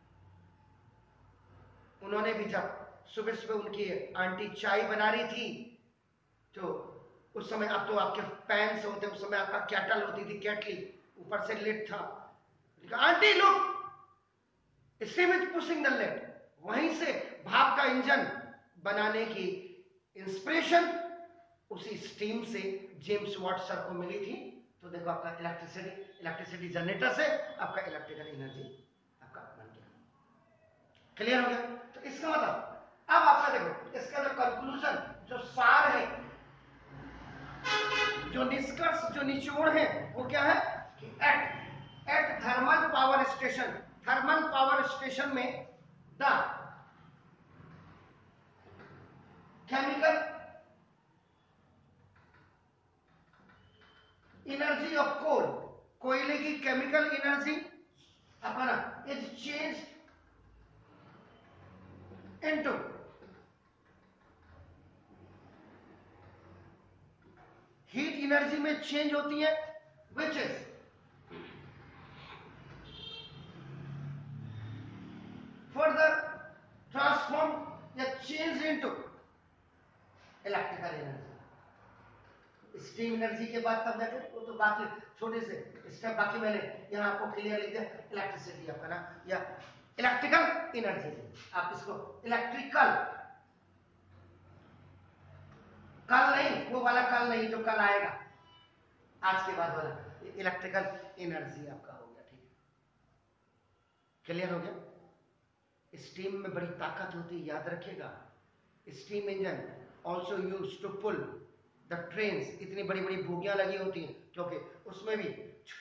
उन्होंने भी जब सुबह सुबह उनकी आंटी चाय बना रही थी, तो उस समय, अब तो आपके पैन से होते, उस समय आपका कैटल होती थी, केटली, ऊपर से लिड था। Aunty look, steam is pushing the lid. वहीं से भाप का इंजन बनाने की इंस्पिरेशन उसी स्टीम से जेम्स वॉट सर को मिली थी। तो देखो आपका इलेक्ट्रिसिटी जनरेटर से आपका इलेक्ट्रिकल एनर्जी आपका बन गया। क्लियर हो गया? तो इसका मतलब अब आपका देखो इसका जो कंक्लूजन, जो सार है, जो निष्कर्ष, जो निचोड़ है, वो क्या है कि at thermal power station, thermal power station में the chemical energy of coal, कोयले की केमिकल एनर्जी अपना is change into heat energy में चेंज होती है, विच इज फर्दर ट्रांसफॉर्म या change into electrical energy. Steam energy के बाद तब जाकर वो तो बाकी छोटे से स्टेप बाकी मैंने यहाँ आपको क्लियर लिख दिया, इलेक्ट्रिसिटी आपका ना या इलेक्ट्रिकल एनर्जी। आप इसको इलेक्ट्रिकल, कल नहीं, वो वाला कल नहीं जो कल आएगा आज के बाद वाला, इलेक्ट्रिकल एनर्जी आपका हो गया। ठीक है, क्लियर हो गया। स्टीम में बड़ी ताकत होती है, याद रखिएगा। Steam engine also use to pull the trains, इतनी बड़ी बड़ी बोगियां लगी होती हैं क्योंकि उसमें भी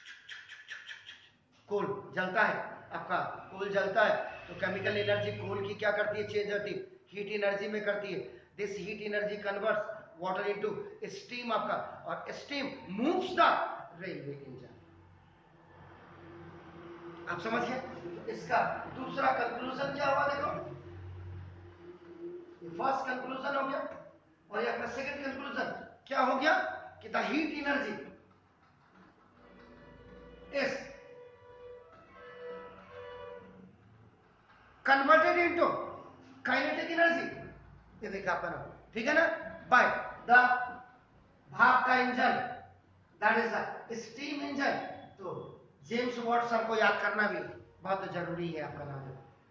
कोल जलता है, आपका कोल जलता है तो केमिकल एनर्जी कोल की क्या करती है, चेंज होती है, हीट एनर्जी में करती है। This heat energy converts water into steam आपका, और steam moves the railway engine. आप समझ गए? इसका दूसरा कंक्लूजन क्या हुआ, देखो, फर्स्ट कंक्लूजन हो गया और ये अपना सेकंड कंक्लूजन क्या हो गया कि the heat energy is converted into kinetic energy. ये देखा अपन, ठीक है ना, बाय द भाप का engine, that is the steam engine. तो जेम्स वाट सर को याद करना भी बहुत जरूरी है आपका नाम।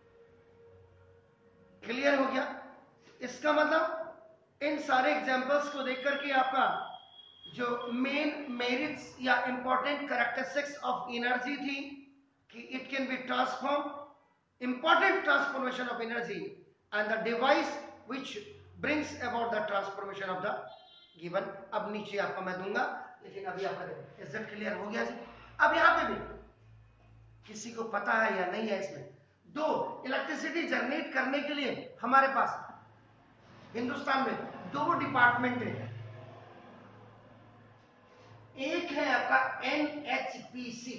क्लियर हो गया? इसका मतलब इन सारे एग्जांपल्स को देख करके आपका जो मेन मेरिट्स या इंपॉर्टेंट कैरेक्टरिस्टिक्स ऑफ एनर्जी थी कि it can be transform, important transformation of energy and the device which brings about the transformation of the given. अब नीचे आपका मैं दूंगा, लेकिन अभी आपका इज इट क्लियर हो गया जी? अब यहां पे भी किसी को पता है या नहीं है, इसमें दो इलेक्ट्रिसिटी जनरेट करने के लिए हमारे पास हिंदुस्तान में दो डिपार्टमेंट है। एक है आपका एनएचपीसी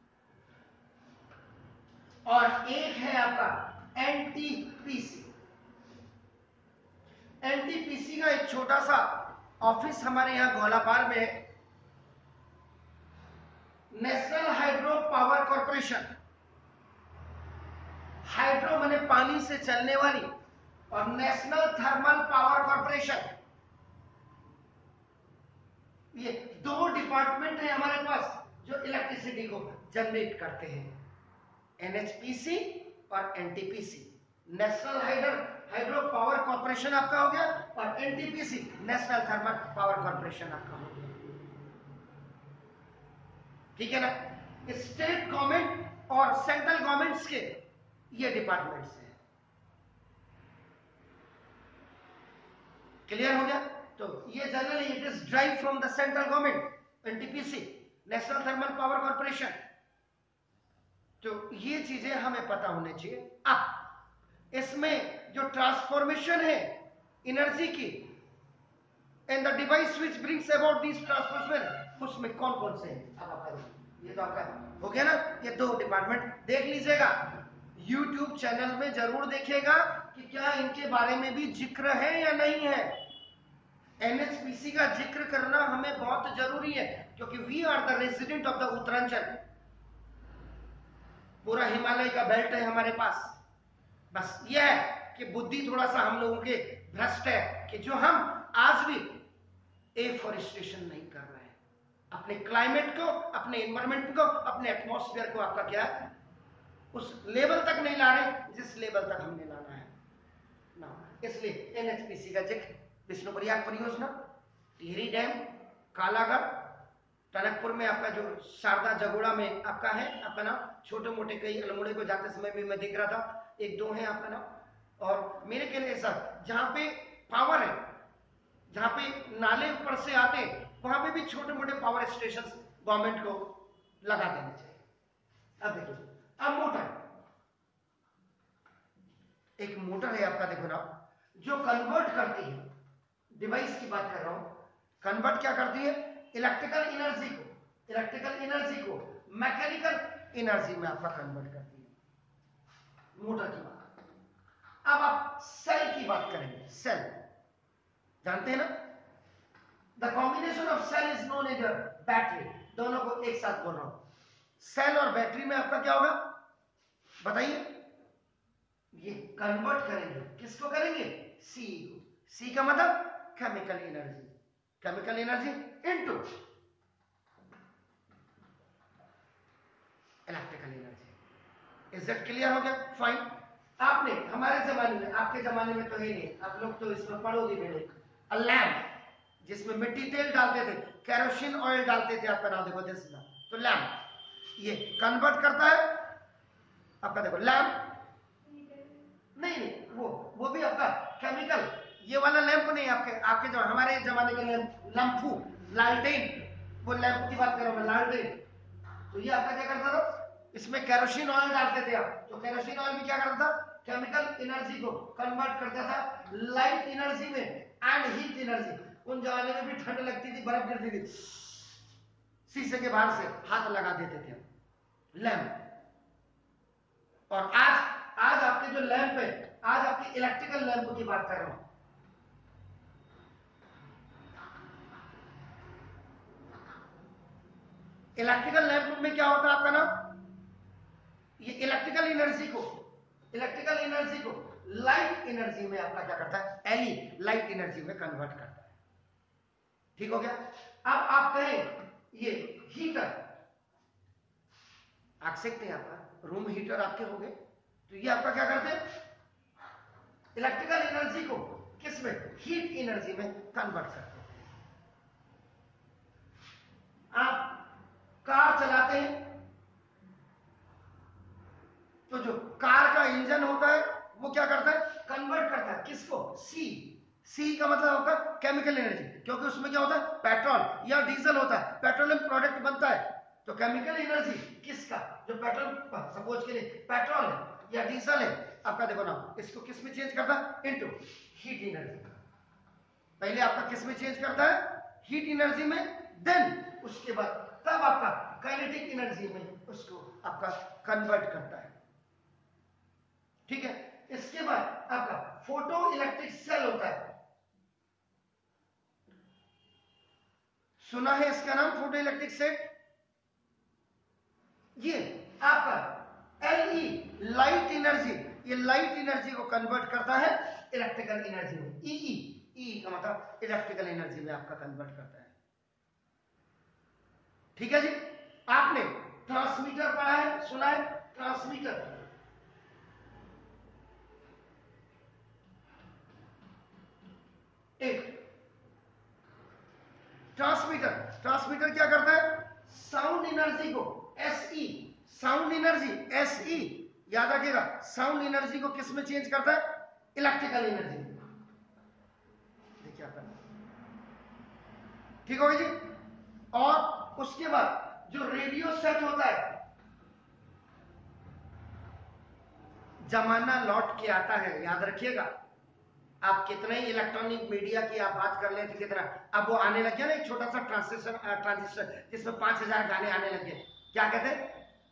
और एक है आपका एनटीपीसी। एनटीपीसी का एक छोटा सा ऑफिस हमारे यहां गोलापार में है, national hydro power corporation. Hydro माने पानी से चलने वाली, और नेशनल थर्मल पावर कॉर्पोरेशन। ये दो डिपार्टमेंट है हमारे पास जो इलेक्ट्रिसिटी को जनरेट करते हैं, एनएचपीसी और NTPC. National hydro power corporation आपका हो गया और NTPC national thermal power corporation आपका हो गया। ठीक है ना? स्टेट गवर्नमेंट और सेंट्रल गवर्नमेंट्स के ये डिपार्टमेंट्स हैं। क्लियर हो गया? तो ये generally it is drive from the central government, NTPC national thermal power corporation. तो ये चीजें हमें पता होनी चाहिए। अब इसमें जो ट्रांसफॉर्मेशन है एनर्जी की and the device which brings about this transformation, उसमें कौन कौन से हैं? अब आपका ये तो आपका हो गया ना, ये दो डिपार्टमेंट देख लीजिएगा। YouTube चैनल में जरूर देखिएगा कि क्या इनके बारे में भी जिक्र है या नहीं है। एनएचपीसी का जिक्र करना हमें बहुत जरूरी है क्योंकि we are the resident of the Uttaranchal. पूरा हिमालय का बेल्ट है हमारे पास। बस यह है कि बुद्धि थोड़ा सा हम लोगों के भ्रष्ट है कि जो हम आज भी एफॉरेस्टेशन नहीं कर रहे हैं, अपने क्लाइमेट को, अपने एनवायरमेंट को, अपने एटमॉस्फेयर को आपका क्या है उस लेवल तक नहीं ला रहे जिस लेवल तक हमने लाना है ना। इसलिए एनएचपीसी का जिक्र विष्णु प्रयाग परियोजना, टिहरी डैम, कालागढ़, टनकपुर में आपका जो शारदा जगोड़ा में आपका है आपका नाम, छोटे मोटे कई अल्मोड़े को जाते समय भी मैं देख रहा था, एक दो है आपका नाम। और मेरे कहने से जहां पे पावर है, जहां पे नाले ऊपर से आते हैं, वहां पे भी छोटे मोटे पावर स्टेशन गवर्नमेंट को लगा देने चाहिए। अब देखिए, अब मोटर, एक मोटर है आपका, देखो ना, जो कन्वर्ट करती है, डिवाइस की बात कर रहा हूं, कन्वर्ट क्या करती है इलेक्ट्रिकल एनर्जी को मैकेनिकल एनर्जी में आपका कन्वर्ट करती है, मोटर की बात। अब आप सेल की बात करेंगे। सेल जानते हैं ना, the combination of cell is known as battery. दोनों को एक साथ बोल रहा हूं, सेल और बैटरी में आपका क्या होगा बताइए? ये कन्वर्ट करेंगे, किसको करेंगे? सी को। सी का मतलब chemical energy, chemical energy into electrical energy. Is that clear हो गया? फाइन। आपने हमारे जमाने में, आपके जमाने में तो है नहीं, आप लोग तो इसमें पढ़ोगे भी नहीं, अ लैम्प जिसमें मिट्टी तेल डालते थे, केरोसिन ऑयल डालते थे, आपका नाम देखो दिस ना, तो लैम्प ये कन्वर्ट करता है आपका, देखो लैम्प नहीं नहीं, वो भी आपका केमिकल, ये वाला लैंप नहीं, आपके जो हमारे जमाने के लैंप, लम्फू, लालटेन, वो लैंप की बात करो मैं, लालटेन। तो ये आपका क्या करता था, इसमें केरोसिन ऑयल डालते थे आप, तो केरोसिन ऑयल भी क्या करता था, केमिकल एनर्जी को कन्वर्ट करता था लाइट एनर्जी में एंड हीट एनर्जी। उन जमाने में भी ठंड लगती थी, बर्फ गिरती थी, शीशे के बाहर से हाथ लगा देते थे लैंप। और आज आपके जो लैंप है, आज आपकी इलेक्ट्रिकल लैंप की बात कर रहा हूं। इलेक्ट्रिकल लैंप में क्या होता है आपका नाम, ये इलेक्ट्रिकल एनर्जी को लाइट एनर्जी में आपका क्या करता है, एलई लाइट एनर्जी में कन्वर्ट करता है। ठीक हो गया? अब आप कहें ये हीटर, आग सेकते हैं आपका, रूम हीटर आपके हो गए, तो ये आपका क्या करते हैं, इलेक्ट्रिकल एनर्जी को किस में, हीट एनर्जी में कन्वर्ट करते हैं। आप कार चलाते हैं तो जो कार का इंजन होता है वो क्या करता है, कन्वर्ट करता है किसको, सी का मतलब होता है केमिकल एनर्जी, क्योंकि उसमें क्या होता है, पेट्रोल या डीजल होता है, पेट्रोलियम प्रोडक्ट बनता है। तो केमिकल एनर्जी किसका, जो पेट्रोल, सपोज के लिए पेट्रोल है या डीजल है आपका, देखो ना, इसको किस में चेंज करता है, इनटू हीट एनर्जी। पहले आपका किस में चेंज करता है, हीट एनर्जी में, देन उसके बाद तब आपका काइनेटिक एनर्जी में उसको आपका कन्वर्ट करता है। ठीक है? इसके बाद आपका फोटो इलेक्ट्रिक सेल होता है, सुना है इसका नाम, फोटो इलेक्ट्रिक सेल। ये आपका एलई लाइट एनर्जी, ये लाइट एनर्जी को कन्वर्ट करता है इलेक्ट्रिकल एनर्जी में, ई का मतलब इलेक्ट्रिकल एनर्जी में आपका कन्वर्ट करता है। ठीक है जी? आपने ट्रांसमीटर पढ़ा है, सुना है ट्रांसमीटर, एक ट्रांसमीटर क्या करता है, साउंड एनर्जी को, एसई, साउंड एनर्जी एसई, याद रखिएगा, साउंड एनर्जी को किस में चेंज करता है, इलेक्ट्रिकल एनर्जी। देखिए आपका, ठीक होगी जी? और उसके बाद जो रेडियो सेट होता है, जमाना लौट के आता है, याद रखिएगा। आप कितने ही इलेक्ट्रॉनिक मीडिया की आप बात कर लेते कितना, अब वो आने लग गया ना एक छोटा सा ट्रांजिस्टर जिसमें 5000 गाने आने लग गए, क्या कहते हैं,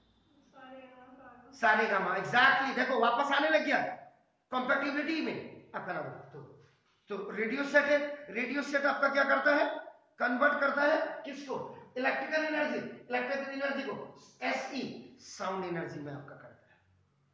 सारे गामा, एग्जैक्टली, देखो वापस आने लग गया कंपैटिबिलिटी में आपका नाम। तो रेडियो सेट है, रेडियो सेट आपका क्या करता है, कन्वर्ट करता है किसको, इलेक्ट्रिकल एनर्जी को एसई साउंड एनर्जी में आपका करता है।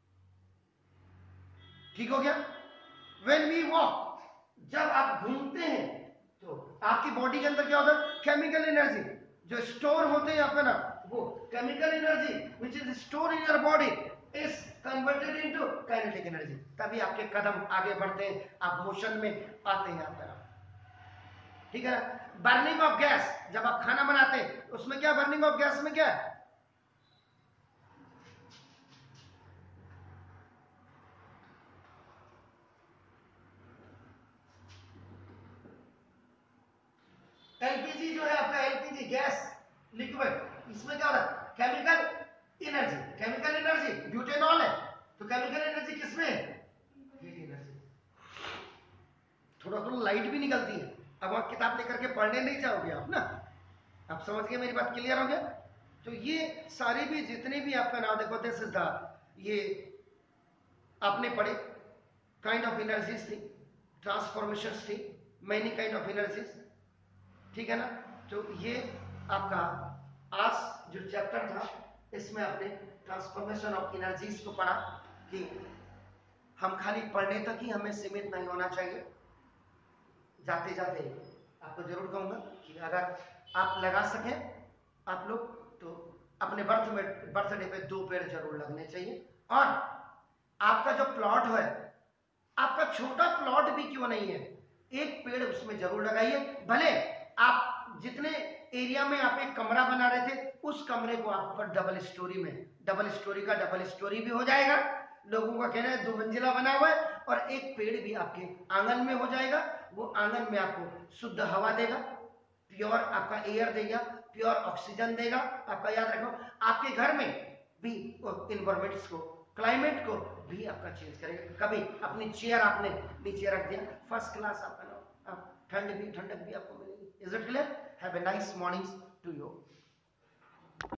ठीक हो गया? व्हेन वी वॉक, जब आप घूमते हैं तो आपकी बॉडी के अंदर क्या होता है, केमिकल एनर्जी जो स्टोर होते हैं आपका ना, वो chemical energy which is store in your body is converted into kinetic energy. तभी आपके कदम आगे बढ़ते हैं, आप मोशन में आते हैं आपका। ठीक है ना? बर्निंग ऑफ गैस, जब आप खाना बनाते हैं उसमें क्या, बर्निंग ऑफ गैस में क्या है, एलपीजी जो है आपका, एलपीजी गैस लिक्विड, इसमें क्या होता है, केमिकल एनर्जी ब्यूटेनॉल है, तो केमिकल एनर्जी किसमें है, हीट एनर्जी। थोड़ा थोड़ा लाइट भी निकलती है, अब आप किताब लेकर के पढ़ने नहीं चाहोगे आप ना, आप समझ गए, मेरी बात क्लियर हो गया? तो ये सारे भी जितने भी आपका नाम देखो, दिस इज द, ये आपने पढ़े काइंड ऑफ एनर्जीज थी, ट्रांसफॉर्मेशंस थी, मैनी काइंड ऑफ एनर्जीज। ठीक है ना। तो ये आपका आज जो चैप्टर था इसमें आपने ट्रांसफॉर्मेशन ऑफ एनर्जीज को पढ़ा कि हम खाली पढ़ने तक ही हमें सीमित नहीं होना चाहिए। जाते जाते आपको जरूर कहूंगा कि अगर आप लगा सकें आप लोग तो अपने बर्थडे पे 2 पेड़ जरूर लगने चाहिए। और आपका जो प्लॉट है, आपका छोटा प्लॉट भी क्यों नहीं है, एक पेड़ उसमें जरूर लगाइए। भले आप जितने एरिया में आप एक कमरा बना रहे थे उस कमरे को आप ऊपर डबल स्टोरी में, डबल स्टोरी का डबल स्टोरी भी हो जाएगा। लोगों का कहना है 2 मंजिला बना हुआ है और एक पेड़ भी आपके आंगन में हो जाएगा। वो आंगन में आपको शुद्ध हवा देगा, प्योर आपका एयर देगा, प्योर ऑक्सीजन देगा। आपका याद रखो, आपके घर में भी इन्वायरमेंट्स को, क्लाइमेट को भी आपका चेंज करेगा। कभी अपनी चेयर आपने नीचे रख दिया, फर्स्ट क्लास आपका ठंडक भी आपको मिलेगी। Is it clear? Have a nice morning to you.